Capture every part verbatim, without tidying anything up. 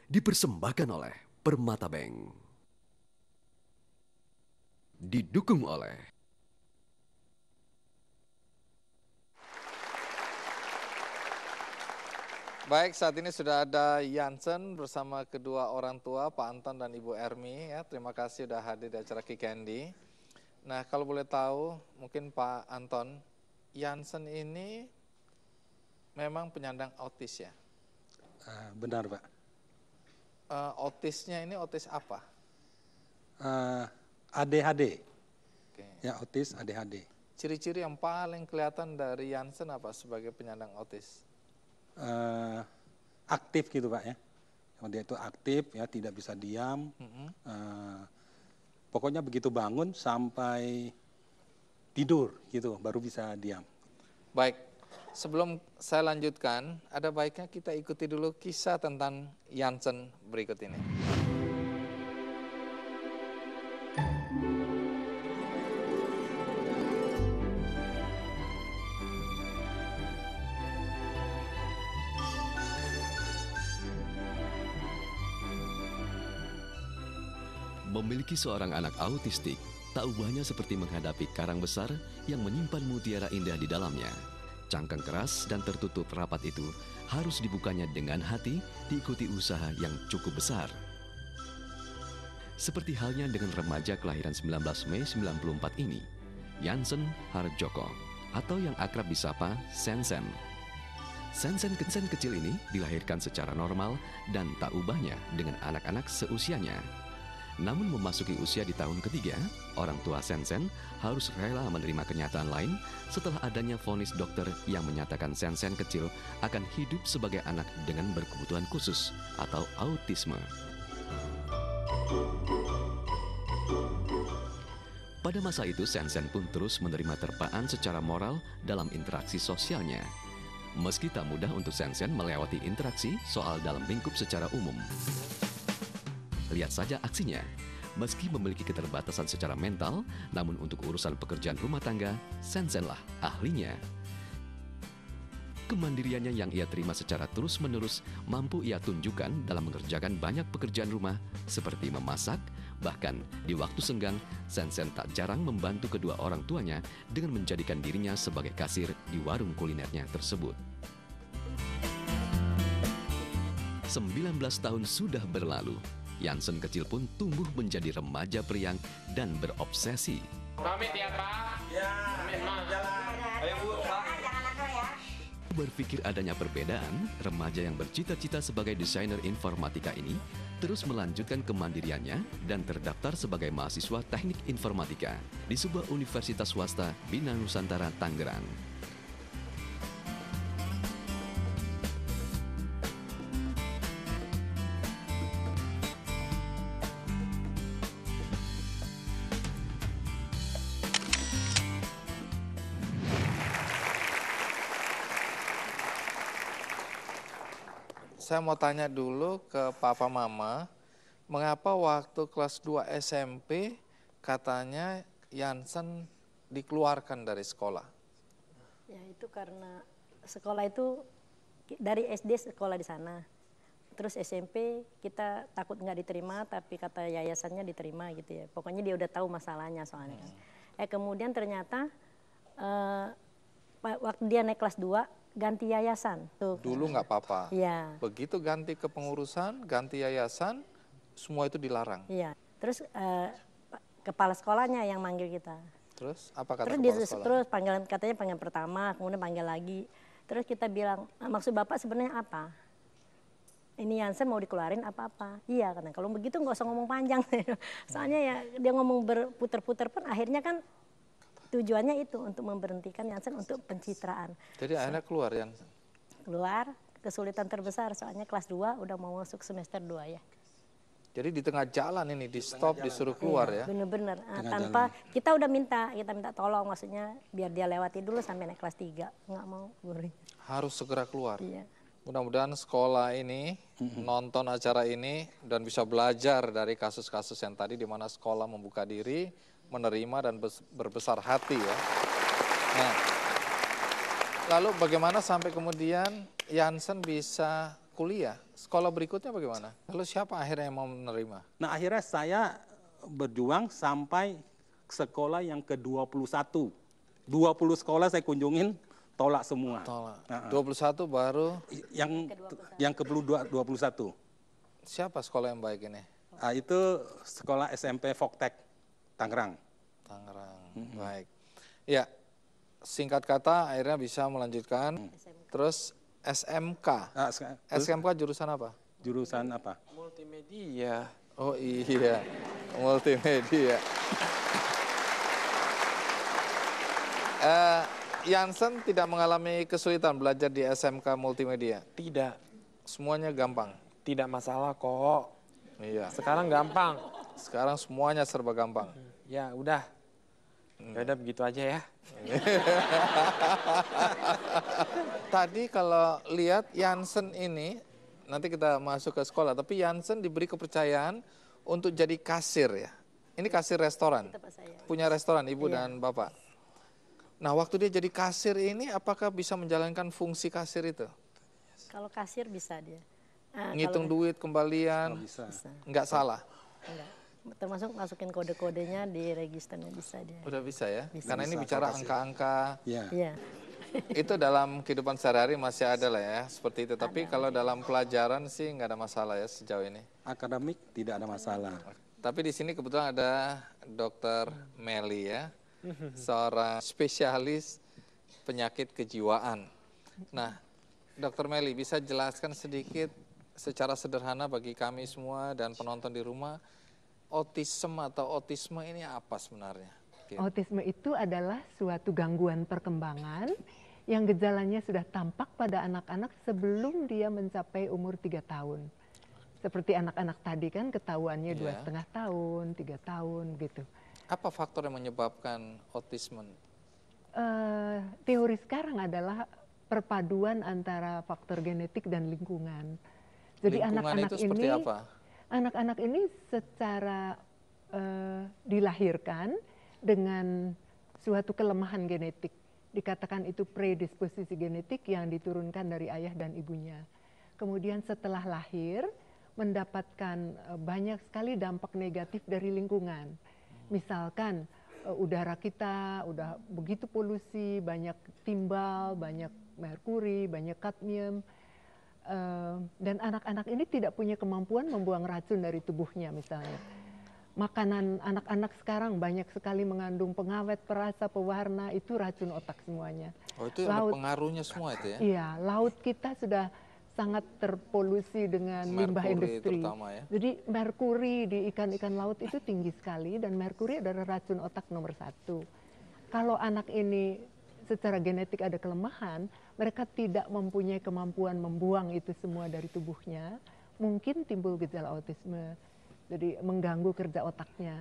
dipersembahkan oleh Permata Bank. Didukung oleh Baik, saat ini sudah ada Jansen bersama kedua orang tua, Pak Anton dan Ibu Ermi. Ya, terima kasih sudah hadir di acara Kikendi. Nah, kalau boleh tahu, mungkin Pak Anton, Jansen ini memang penyandang autis ya? Uh, benar, Pak. Uh, autisnya ini autis apa? Uh, A D H D. Okay. Ya, autis A D H D. Ciri-ciri yang paling kelihatan dari Jansen apa sebagai penyandang autis? Uh, aktif gitu, Pak ya. Dia itu aktif ya, tidak bisa diam. Mm-hmm. uh, pokoknya begitu bangun sampai tidur gitu baru bisa diam. Baik, sebelum saya lanjutkan, ada baiknya kita ikuti dulu kisah tentang Jansen berikut ini. Memiliki seorang anak autistik, tak ubahnya seperti menghadapi karang besar yang menyimpan mutiara indah di dalamnya. Cangkang keras dan tertutup rapat itu harus dibukanya dengan hati, diikuti usaha yang cukup besar. Seperti halnya dengan remaja kelahiran sembilan belas Mei sembilan puluh empat ini, Jansen Harjoko, atau yang akrab disapa Sensen. Sensen Sensen kecil ini dilahirkan secara normal dan tak ubahnya dengan anak-anak seusianya. Namun memasuki usia di tahun ketiga, orang tua Sensen harus rela menerima kenyataan lain setelah adanya vonis dokter yang menyatakan Sensen kecil akan hidup sebagai anak dengan berkebutuhan khusus atau autisme. Pada masa itu Sensen pun terus menerima terpaan secara moral dalam interaksi sosialnya. Meski tak mudah untuk Sensen melewati interaksi soal dalam lingkup secara umum. Lihat saja aksinya. Meski memiliki keterbatasan secara mental, namun untuk urusan pekerjaan rumah tangga, Sensen lah ahlinya. Kemandiriannya yang ia terima secara terus-menerus mampu ia tunjukkan dalam mengerjakan banyak pekerjaan rumah seperti memasak, bahkan di waktu senggang, Sensen tak jarang membantu kedua orang tuanya dengan menjadikan dirinya sebagai kasir di warung kulinernya tersebut. sembilan belas tahun sudah berlalu. Jansen kecil pun tumbuh menjadi remaja periang dan berobsesi. Pamit ya, Pak. Ya, pamit, Ma. Jalan. Ayo, Bu, Pak. Berpikir adanya perbedaan, remaja yang bercita-cita sebagai desainer informatika ini terus melanjutkan kemandiriannya dan terdaftar sebagai mahasiswa teknik informatika di sebuah universitas swasta Bina Nusantara, Tangerang. Saya mau tanya dulu ke Papa Mama, mengapa waktu kelas dua S M P katanya Jansen dikeluarkan dari sekolah? Ya itu karena sekolah itu dari S D sekolah di sana. Terus S M P kita takut nggak diterima, tapi kata yayasannya diterima gitu ya. Pokoknya dia udah tahu masalahnya soalnya. Hmm. Eh kemudian ternyata eh, waktu dia naik kelas dua, ganti yayasan. Tuh. Dulu nggak apa-apa. Iya. Begitu ganti kepengurusan, ganti yayasan, semua itu dilarang. Iya. Terus uh, kepala sekolahnya yang manggil kita. Terus apa kata terus kepala di, sekolah? Terus panggilan katanya panggilan pertama, kemudian panggil lagi. Terus kita bilang, maksud Bapak sebenarnya apa? Ini Jansen mau dikeluarin apa-apa? Iya, karena kalau begitu nggak usah ngomong panjang. Soalnya ya dia ngomong berputar-putar pun akhirnya kan tujuannya itu untuk memberhentikan Jansen untuk pencitraan. Jadi so, akhirnya keluar Jansen? Keluar, kesulitan terbesar soalnya kelas dua udah mau masuk semester dua ya. Jadi di tengah jalan ini di stop, disuruh keluar iya, ya? Bener-bener, nah, tanpa jalan. Kita udah minta, kita minta tolong maksudnya biar dia lewati dulu sampai naik kelas tiga, nggak mau gurunya. Harus segera keluar? Iya. Mudah-mudahan sekolah ini mm-hmm. nonton acara ini dan bisa belajar dari kasus-kasus yang tadi di mana sekolah membuka diri, menerima dan berbesar hati ya. Nah, lalu bagaimana sampai kemudian Jansen bisa kuliah, sekolah berikutnya bagaimana? Lalu siapa akhirnya yang mau menerima? Nah akhirnya saya berjuang sampai sekolah yang ke dua puluh satu. dua puluh sekolah saya kunjungin, tolak semua. Tolak. Nah, dua puluh satu baru, yang yang ke dua puluh satu. siapa sekolah yang baik ini? Nah, itu sekolah S M P Voktek, Tangerang. Tangerang, baik. Ya, singkat kata akhirnya bisa melanjutkan, terus S M K. Ah, sek- S M K jurusan apa? Jurusan apa? Multimedia. Oh iya, multimedia. Eh, Jansen tidak mengalami kesulitan belajar di S M K multimedia. Tidak, Semuanya gampang. tidak masalah kok. Iya. Sekarang gampang. Sekarang semuanya serba gampang. Ya udah. Ya udah begitu aja ya. Tadi kalau lihat Jansen ini, nanti kita masuk ke sekolah, tapi Jansen diberi kepercayaan untuk jadi kasir ya. Ini kasir restoran. Tempat saya. Punya restoran ibu Iya. dan bapak. Nah waktu dia jadi kasir ini apakah bisa menjalankan fungsi kasir itu? Kalau kasir bisa dia. Ah, Ngitung kalau duit kembalian, Bisa. bisa. nggak salah. Enggak. Termasuk masukin kode-kodenya di registernya bisa dia. Udah bisa ya? Bisa. Karena ini Bisa, bicara kalau kasir. angka-angka. Ya. Iya. Itu dalam kehidupan sehari-hari masih ada lah ya, seperti itu. Tapi kalau dalam pelajaran sih nggak ada masalah ya sejauh ini. Akademik tidak ada masalah. Tapi di sini kebetulan ada Dokter Meli ya, seorang spesialis penyakit kejiwaan. Nah, Dokter Meli bisa jelaskan sedikit secara sederhana bagi kami semua dan penonton di rumah, autism atau autisme ini apa sebenarnya? Gitu. Autisme itu adalah suatu gangguan perkembangan yang gejalanya sudah tampak pada anak-anak sebelum dia mencapai umur tiga tahun. Seperti anak-anak tadi kan ketahuannya dua Iya. setengah tahun, tiga tahun gitu. Apa faktor yang menyebabkan autisme? Eh, teori sekarang adalah perpaduan antara faktor genetik dan lingkungan. Jadi Lingkungan anak-anak itu seperti ini, apa? anak-anak ini secara eh, dilahirkan dengan suatu kelemahan genetik. Dikatakan itu predisposisi genetik yang diturunkan dari ayah dan ibunya. Kemudian setelah lahir mendapatkan eh, banyak sekali dampak negatif dari lingkungan. Misalkan eh, udara kita udah begitu polusi, banyak timbal, banyak merkuri, banyak kadmium. Eh, dan anak-anak ini tidak punya kemampuan membuang racun dari tubuhnya misalnya. Makanan anak-anak sekarang banyak sekali mengandung pengawet, perasa, pewarna, itu racun otak semuanya. Oh itu ada Laut- pengaruhnya semua itu ya? Iya, laut kita sudah sangat terpolusi dengan limbah Merkuri industri. terutama ya. Jadi merkuri di ikan-ikan laut itu tinggi sekali dan merkuri adalah racun otak nomor satu. Kalau anak ini secara genetik ada kelemahan, mereka tidak mempunyai kemampuan membuang itu semua dari tubuhnya, mungkin timbul gejala autisme. Jadi mengganggu kerja otaknya.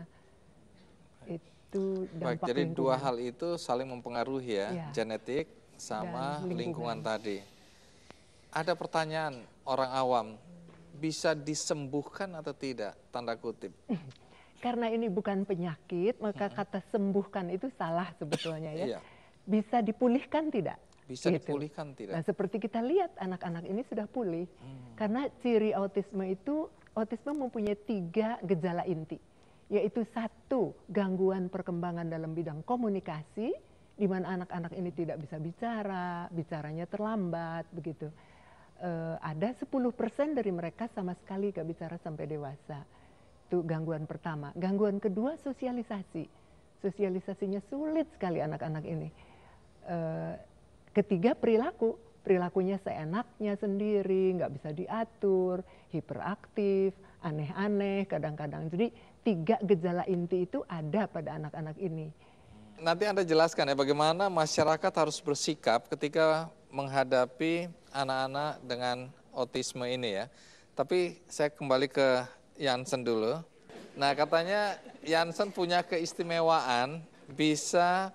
Itu Baik, dampak jadi dua lingkungan. hal itu saling mempengaruhi ya, Iya. genetik sama Dan lingkungan. lingkungan. tadi. Ada pertanyaan orang awam, bisa disembuhkan atau tidak? Tanda kutip. Karena ini bukan penyakit, maka kata sembuhkan itu salah sebetulnya ya. Iya. Bisa dipulihkan tidak? Bisa Gitu. dipulihkan Nah, tidak? seperti kita lihat anak-anak ini sudah pulih. Hmm. Karena ciri autisme itu, autisme mempunyai tiga gejala inti. Yaitu satu, gangguan perkembangan dalam bidang komunikasi, di mana anak-anak ini tidak bisa bicara, bicaranya terlambat, begitu. Eh, ada sepuluh persen dari mereka sama sekali gak bicara sampai dewasa. Itu gangguan pertama. Gangguan kedua, sosialisasi. Sosialisasinya sulit sekali anak-anak ini. Eh, ketiga, perilaku. Perilakunya seenaknya sendiri, nggak bisa diatur, hiperaktif, aneh-aneh kadang-kadang. Jadi tiga gejala inti itu ada pada anak-anak ini. Nanti Anda jelaskan ya bagaimana masyarakat harus bersikap ketika menghadapi anak-anak dengan autisme ini ya. Tapi saya kembali ke Jansen dulu. Nah katanya Jansen punya keistimewaan bisa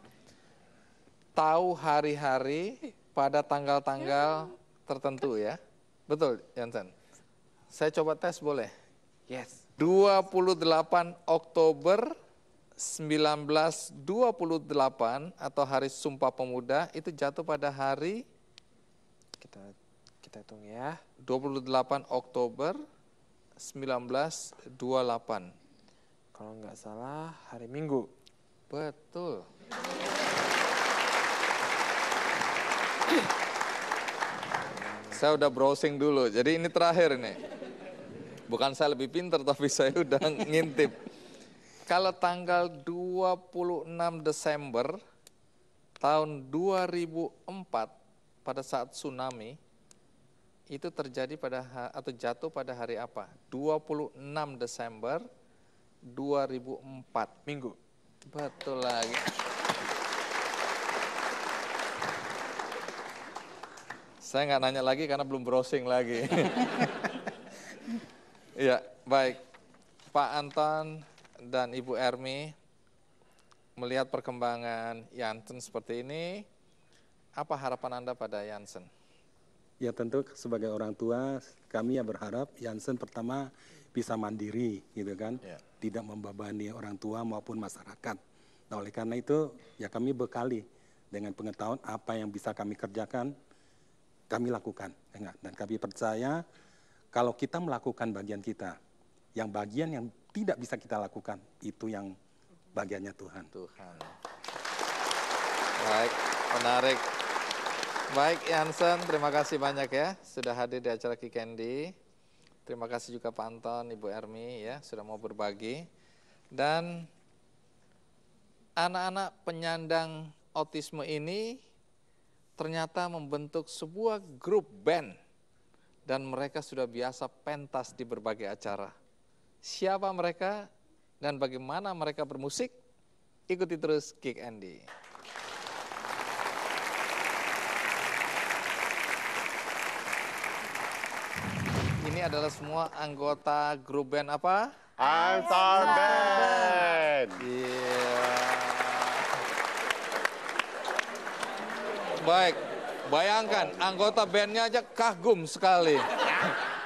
tahu hari-hari pada tanggal-tanggal tertentu ya. Betul Jansen? Saya coba tes boleh? Yes. dua puluh delapan Oktober seribu sembilan ratus dua puluh delapan atau Hari Sumpah Pemuda itu jatuh pada hari Kita kita hitung ya. dua puluh delapan Oktober seribu sembilan ratus dua puluh delapan. Kalau nggak salah hari Minggu. Betul. Saya udah browsing dulu, jadi ini terakhir nih. Bukan saya lebih pintar, tapi saya udah ngintip. Kalau tanggal dua puluh enam Desember tahun dua ribu empat, pada saat tsunami, itu terjadi pada atau jatuh pada hari apa? dua puluh enam Desember dua ribu empat. Minggu. Betul lagi. Saya nggak nanya lagi karena belum browsing lagi. Iya, baik. Pak Anton dan Ibu Ermi, melihat perkembangan Jansen seperti ini, apa harapan Anda pada Jansen? Ya tentu sebagai orang tua kami ya berharap Jansen pertama bisa mandiri gitu kan, Ya. tidak membebani orang tua maupun masyarakat. Nah oleh karena itu ya kami bekali dengan pengetahuan apa yang bisa kami kerjakan, kami lakukan. Dan kami percaya kalau kita melakukan bagian kita, yang bagian yang tidak bisa kita lakukan, itu yang bagiannya Tuhan. Tuhan. Baik, menarik. Baik Jansen, terima kasih banyak ya sudah hadir di acara Kikendi. Terima kasih juga Pak Anton, Ibu Ermi ya sudah mau berbagi. Dan anak-anak penyandang autisme ini ternyata membentuk sebuah grup band dan mereka sudah biasa pentas di berbagai acara. Siapa mereka dan bagaimana mereka bermusik? Ikuti terus Kick Andy. Ini adalah semua anggota grup band apa? Anton Band. Iya. Baik, bayangkan anggota bandnya aja kagum sekali.